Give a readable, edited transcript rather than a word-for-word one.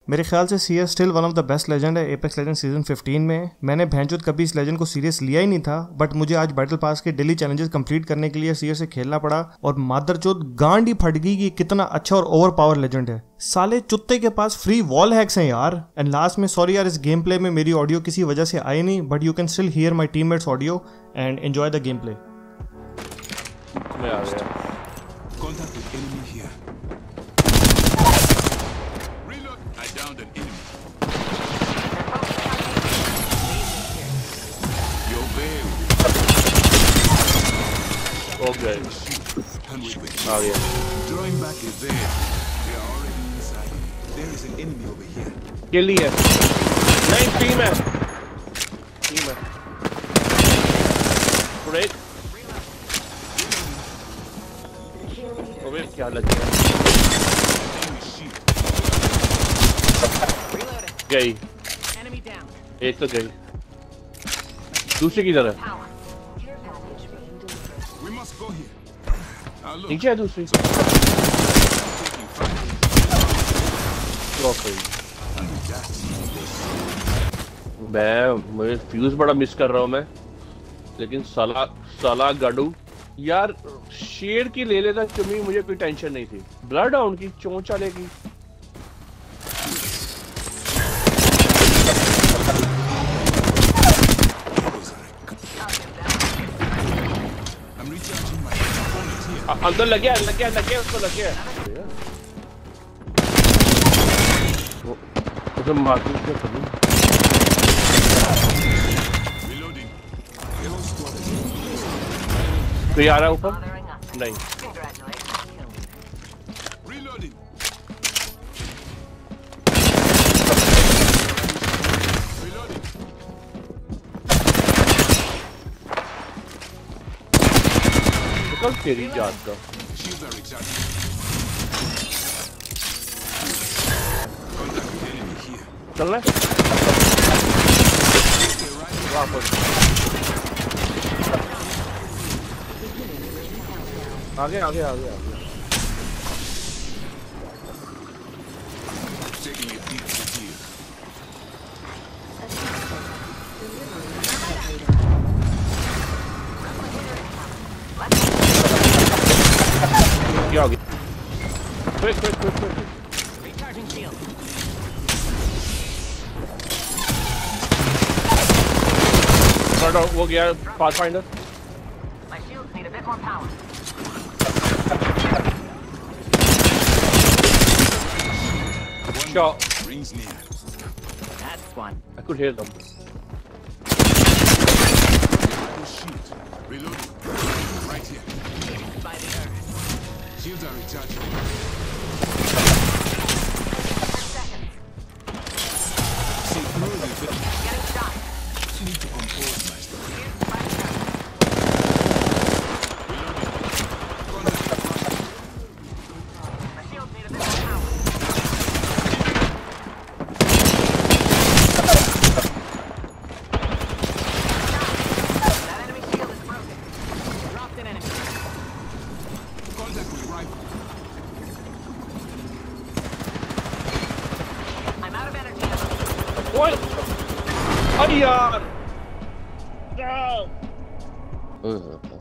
मेरे ख्याल से Seer still one of the best legend है एपेक्स लेजेंड सीजन 15 में। मैंने भैंचोद कभी इस लेजेंड को सीरियस लिया ही नहीं था, बट मुझे आज बैटल पास के डेली चैलेंजेस कंप्लीट करने के लिए सीयर से खेलना पड़ा और मादरचोद गांड ही फट गई कि कितना अच्छा और ओवर पावर लेजेंड है। साले चुत्ते के पास फ्री वॉल हैक्स हैं यार। एंड लास्ट में सॉरी यार, इस गेम प्ले में मेरी ऑडियो किसी वजह से आई नहीं, but you can still hear my teammates audio and enjoy the game play. Okay. Oh yeah. Drawing back is there. They are already inside. There is an enemy over here. Kill liya. Nahi team hai. Team hai. Great. अबे क्या लग गया? गई. एक तो गई. दूसरी किधर है? नीचे है दूसरी। मुझे फ्यूज बड़ा मिस कर रहा हूँ मैं, लेकिन साला गाडू यार शेर की ले लेता चुमी, मुझे कोई टेंशन नहीं थी। ब्लड डाउन की चोंच वाले की अंदर लग गया उसको लग गया। उसे मारती क्या करूं? तो ये आ रहा है ऊपर? नहीं। तेरी जात का चल रहा है वापस आगे आगे आगे आगे क्या हो गया? Quick. Recharging shield. वो गया Pathfinder. My shields need a bit more power. Shot. Rings near. That's one. I could hear them. Shoot. Reload. Right here. By the earth. Shields are recharging. 10 seconds. See through the bit. Getting shot. You need to compose my stuff. My shields need a bit more power. That enemy shield is broken. Dropped an enemy. Contact with rifle. I'm out of energy. What? Oh, yaar! No!